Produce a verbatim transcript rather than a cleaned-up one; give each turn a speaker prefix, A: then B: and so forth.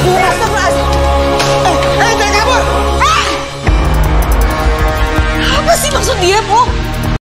A: Astagfirullahaladzim. Eh, eh, jangan kabur. Ah! Apa sih maksud dia, Po?